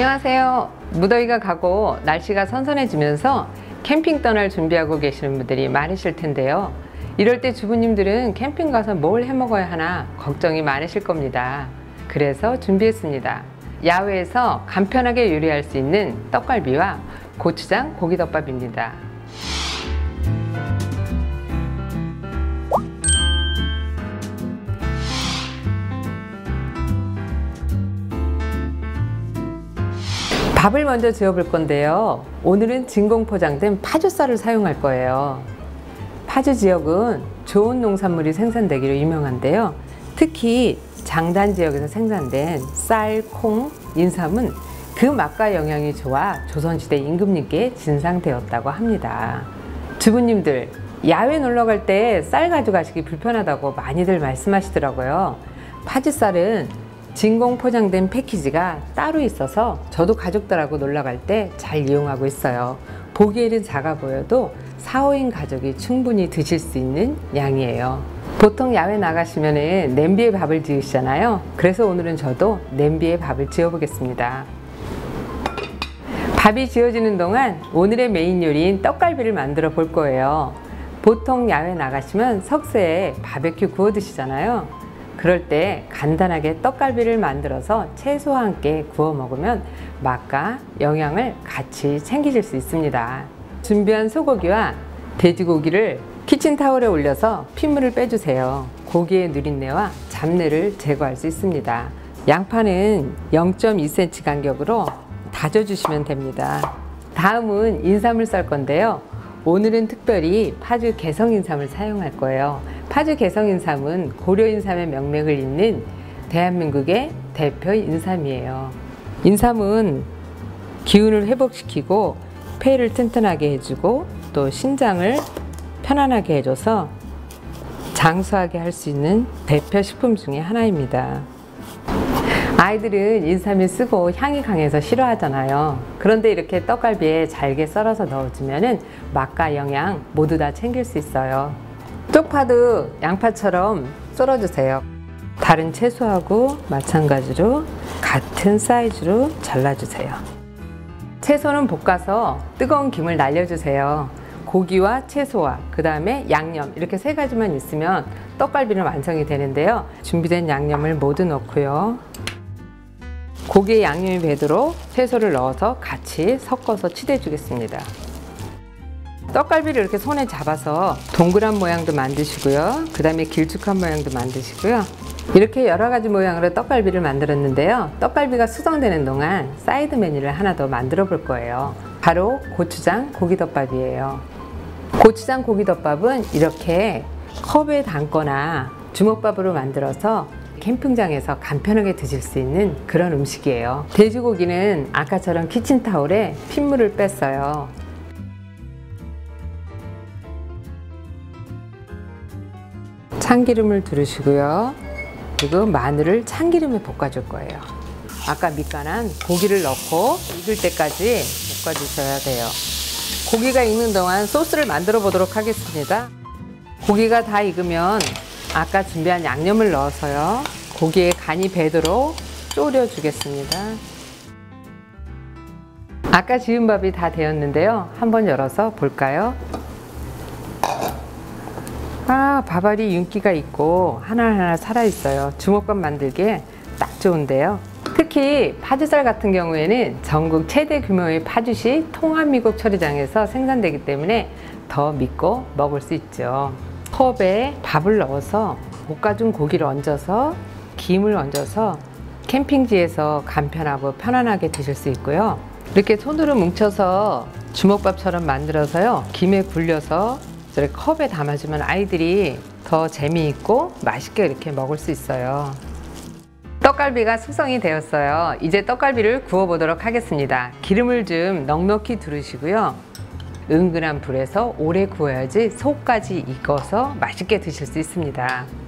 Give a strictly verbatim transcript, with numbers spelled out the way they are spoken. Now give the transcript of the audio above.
안녕하세요. 무더위가 가고 날씨가 선선해지면서 캠핑 떠날 준비하고 계시는 분들이 많으실 텐데요. 이럴 때 주부님들은 캠핑 가서 뭘 해 먹어야 하나 걱정이 많으실 겁니다. 그래서 준비했습니다. 야외에서 간편하게 요리할 수 있는 떡갈비와 고추장 고기덮밥입니다. 밥을 먼저 지어 볼 건데요. 오늘은 진공 포장된 파주쌀을 사용할 거예요. 파주 지역은 좋은 농산물이 생산되기로 유명한데요. 특히 장단 지역에서 생산된 쌀, 콩, 인삼은 그 맛과 영양이 좋아 조선시대 임금님께 진상되었다고 합니다. 주부님들, 야외 놀러 갈 때 쌀 가져가시기 불편하다고 많이들 말씀하시더라고요. 파주쌀은 진공 포장된 패키지가 따로 있어서 저도 가족들하고 놀러 갈 때 잘 이용하고 있어요. 보기에는 작아 보여도 사, 오 인 가족이 충분히 드실 수 있는 양이에요. 보통 야외 나가시면 냄비에 밥을 지으시잖아요. 그래서 오늘은 저도 냄비에 밥을 지어 보겠습니다. 밥이 지어지는 동안 오늘의 메인 요리인 떡갈비를 만들어 볼 거예요. 보통 야외 나가시면 석쇠에 바베큐 구워 드시잖아요. 그럴 때 간단하게 떡갈비를 만들어서 채소와 함께 구워 먹으면 맛과 영양을 같이 챙기실 수 있습니다. 준비한 소고기와 돼지고기를 키친타올에 올려서 핏물을 빼주세요. 고기의 누린내와 잡내를 제거할 수 있습니다. 양파는 영 점 이 센티미터 간격으로 다져주시면 됩니다. 다음은 인삼을 썰 건데요. 오늘은 특별히 파주 개성인삼을 사용할 거예요. 파주 개성인삼은 고려인삼의 명맥을 잇는 대한민국의 대표 인삼이에요. 인삼은 기운을 회복시키고 폐를 튼튼하게 해주고 또 신장을 편안하게 해줘서 장수하게 할 수 있는 대표 식품 중에 하나입니다. 아이들은 인삼이 쓰고 향이 강해서 싫어하잖아요. 그런데 이렇게 떡갈비에 잘게 썰어서 넣어주면 맛과 영양 모두 다 챙길 수 있어요. 쪽파도 양파처럼 썰어주세요. 다른 채소하고 마찬가지로 같은 사이즈로 잘라주세요. 채소는 볶아서 뜨거운 김을 날려주세요. 고기와 채소와 그 다음에 양념 이렇게 세 가지만 있으면 떡갈비는 완성이 되는데요. 준비된 양념을 모두 넣고요. 고기에 양념이 배도록 채소를 넣어서 같이 섞어서 치대 주겠습니다. 떡갈비를 이렇게 손에 잡아서 동그란 모양도 만드시고요. 그 다음에 길쭉한 모양도 만드시고요. 이렇게 여러 가지 모양으로 떡갈비를 만들었는데요. 떡갈비가 수정되는 동안 사이드 메뉴를 하나 더 만들어 볼 거예요. 바로 고추장 고기덮밥이에요. 고추장 고기덮밥은 이렇게 컵에 담거나 주먹밥으로 만들어서 캠핑장에서 간편하게 드실 수 있는 그런 음식이에요. 돼지고기는 아까처럼 키친타올에 핏물을 뺐어요. 참기름을 두르시고요. 그리고 마늘을 참기름에 볶아줄 거예요. 아까 밑간한 고기를 넣고 익을 때까지 볶아주셔야 돼요. 고기가 익는 동안 소스를 만들어 보도록 하겠습니다. 고기가 다 익으면 아까 준비한 양념을 넣어서요. 고기에 간이 배도록 졸여 주겠습니다. 아까 지은 밥이 다 되었는데요. 한번 열어서 볼까요? 아, 밥알이 윤기가 있고 하나하나 살아있어요. 주먹밥 만들기에 딱 좋은데요. 특히 파주쌀 같은 경우에는 전국 최대 규모의 파주시 통합미국 처리장에서 생산되기 때문에 더 믿고 먹을 수 있죠. 컵에 밥을 넣어서 볶아준 고기를 얹어서 김을 얹어서 캠핑지에서 간편하고 편안하게 드실 수 있고요. 이렇게 손으로 뭉쳐서 주먹밥처럼 만들어서요. 김에 굴려서 저렇게 컵에 담아주면 아이들이 더 재미있고 맛있게 이렇게 먹을 수 있어요. 떡갈비가 숙성이 되었어요. 이제 떡갈비를 구워 보도록 하겠습니다. 기름을 좀 넉넉히 두르시고요. 은근한 불에서 오래 구워야지 속까지 익어서 맛있게 드실 수 있습니다.